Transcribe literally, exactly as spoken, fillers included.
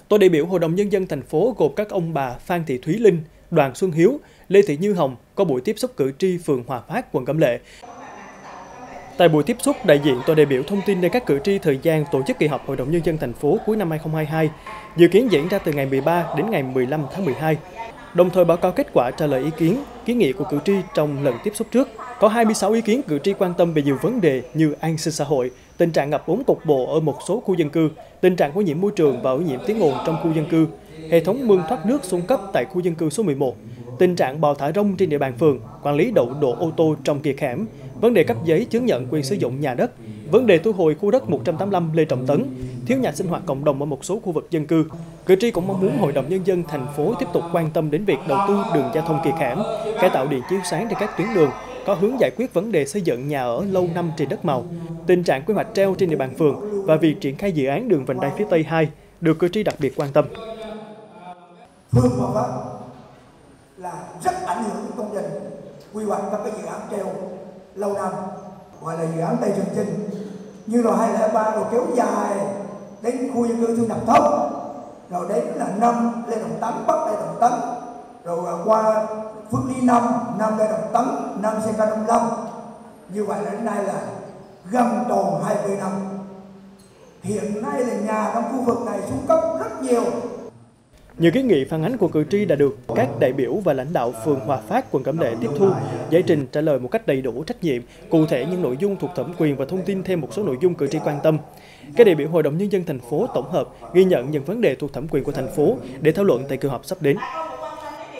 Tổ đại biểu Hội đồng Nhân dân thành phố gồm các ông bà Phan Thị Thúy Linh, Đoàn Xuân Hiếu, Lê Thị Như Hồng có buổi tiếp xúc cử tri phường Hòa Phát, quận Cẩm Lệ. Tại buổi tiếp xúc, đại diện tổ đại biểu thông tin đến các cử tri thời gian tổ chức kỳ họp Hội đồng Nhân dân thành phố cuối năm hai không hai hai, dự kiến diễn ra từ ngày mười ba đến ngày mười lăm tháng mười hai. Đồng thời báo cáo kết quả trả lời ý kiến, kiến nghị của cử tri trong lần tiếp xúc trước. Có hai mươi sáu ý kiến cử tri quan tâm về nhiều vấn đề như an sinh xã hội, tình trạng ngập úng cục bộ ở một số khu dân cư, tình trạng ô nhiễm môi trường và ô nhiễm tiếng ồn trong khu dân cư, hệ thống mương thoát nước xuống cấp tại khu dân cư số mười một, tình trạng bò thả rông trên địa bàn phường, quản lý đậu đỗ ô tô trong kiệt hẻm, vấn đề cấp giấy chứng nhận quyền sử dụng nhà đất, vấn đề thu hồi khu đất một trăm tám mươi lăm Lê Trọng Tấn, thiếu nhà sinh hoạt cộng đồng ở một số khu vực dân cư. Cử tri cũng mong muốn Hội đồng Nhân dân thành phố tiếp tục quan tâm đến việc đầu tư đường giao thông kiệt hẻm, cải tạo điện chiếu sáng trên các tuyến đường, có hướng giải quyết vấn đề xây dựng nhà ở lâu năm trên đất màu, tình trạng quy hoạch treo trên địa bàn phường và việc triển khai dự án đường vành đai phía Tây hai được cử tri đặc biệt quan tâm. Phường Hòa Phát là rất ảnh hưởng đến công trình quy hoạch các cái dự án treo lâu năm, gọi là dự án Tây Trường Chinh, như là hai không không ba rồi kéo dài đến khu dân cư Thương Đập Thốc, rồi đến là năm Lê Trọng Tấn, Bắc Lê Trọng Tấn, rồi qua Phước Lý năm, năm Lê Trọng Tấn, năm xê ca năm mươi lăm. Như vậy là đến nay là gần tròn hai mươi năm. Hiện nay là nhà trong khu vực này xuống cấp rất nhiều. Nhiều kiến nghị phản ánh của cử tri đã được các đại biểu và lãnh đạo phường Hòa Phát, quận Cẩm Lệ tiếp thu, giải trình trả lời một cách đầy đủ, trách nhiệm, cụ thể những nội dung thuộc thẩm quyền và thông tin thêm một số nội dung cử tri quan tâm. Các đại biểu Hội đồng Nhân dân thành phố tổng hợp ghi nhận những vấn đề thuộc thẩm quyền của thành phố để thảo luận tại kỳ họp sắp đến.